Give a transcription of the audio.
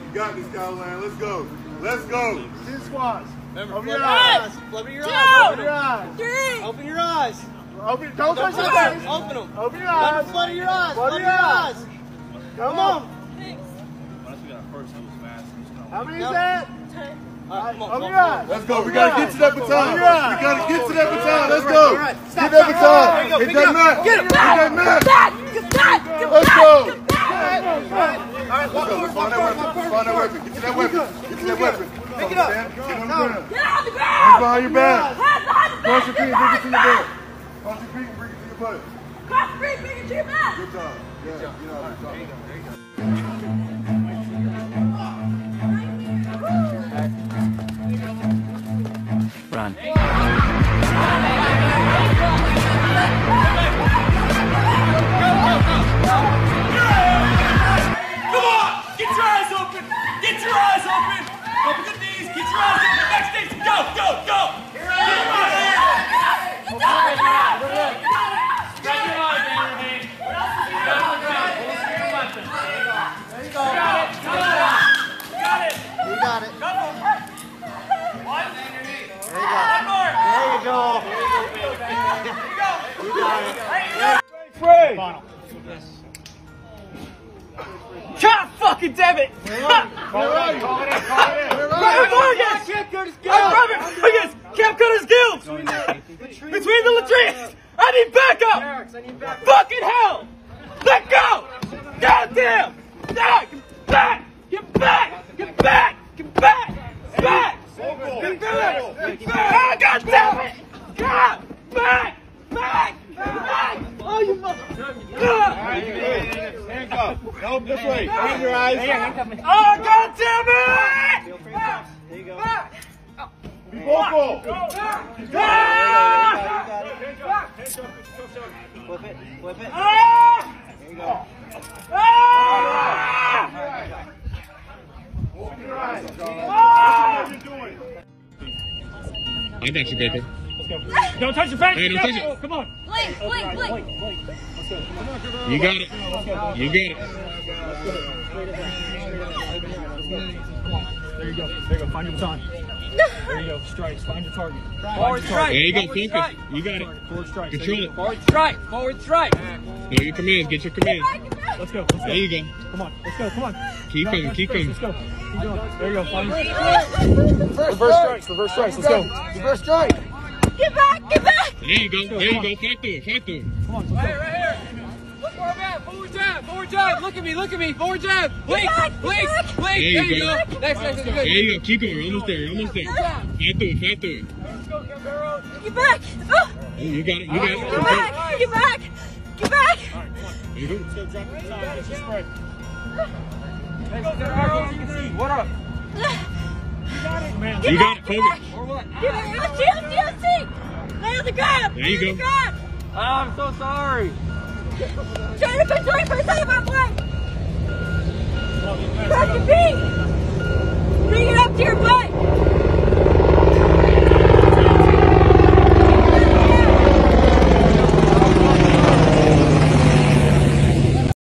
You got this, Skyline. Let's go. Let's go. 2 squats. Open your eyes. Open your eyes. Open your eyes. 3. Open your eyes. Don't touch your face. Open them. Open your eyes. Flutter your eyes. Flutter your eyes. Come on. How many is that? Open your eyes. Let's go. We got to get to that baton. We got to get to that baton. Let's go. Get that baton. Hit that mat. Get him back. Hit that mat. Get back. Get Let's back. go. Get back. Let's go. Find that weapon. Find that weapon. Get to that weapon. Get to that weapon. Pick it up. Get on the ground. Get on the Hands ground. behind your back. Hands behind the Cross your back. feet and bring it to your butt. Cross your feet and bring it to your butt. Cross the feet, bring it to your back. Good job. Yeah, you know, good job. There you go. Run. Come on! Get your eyes open! Get your eyes open! Open the knees! Get your eyes open! Next stage! Go! Go! Go! Get your eyes open! Spread your eyes, Anthony! Get on the ground! Hold your weapon. There you go! Got it! Got it! You got it. Couple! One! There you go. One more! There you go. There you go! You got it. God fucking damn it! Call it in. Call it in. Call it in. Robert Vargas! Robert Vargas! Can't cut his gills! Between the latrines! I need backup! Fucking hell! Let go! Goddamn! Get back! Get back! Get back! Get back! Back! Get back! Oh, God damn it! God! Back! Back! Back! Oh, you mother... Hands up. Nope, this way. Open your eyes. Oh, God damn it! There you go. Back! Be vocal. Flip it. Flip it. Ah! There you go. Ah! Open your eyes. Ah! What are you doing? I got you, Baker. Don't touch your face! Hey, don't touch it. Oh, come on! Blink, blink, blink. You got it. You got it. There you go. There you go. Find your baton. There you go. Strikes. Find your target. Forward strike. There you go. Focus. You got it. Forward strike. Control it. Forward strike. Forward strike. Know your commands. Get your commands. Let's go. Let's go. There you go. Come on. Let's go. Come on. Keep coming. Keep coming. Let's go. Keep going. There you go. Find reverse strikes. Reverse strikes. Let's go. Reverse strike. Get back, get back. There you go. There you go. Fight through it. Fight through it. Come on. Let's go. Right here. Look where I'm at. Forward jab. Forward jab. Look at me. Look at me. Forward jab. Blink. back, Blink. get back. Blink. There you go. Next. Next. There Good. you go. Keep going. You're almost there. You're almost there. Fight through it. Fight through it. Let's go, Campero. Get back. Oh, Oh, you got it. You got it. get back, get back, get back. There you go. Let's go. Drop the baton. Get your spray. Hey, Campero, you can see. What up? Man. You got it. Focus. Or what? Get back. Let's lay on the ground. There you Lay on go. the ground. Oh, I'm so sorry. Try to control yourself, I'm blank. Cross your feet.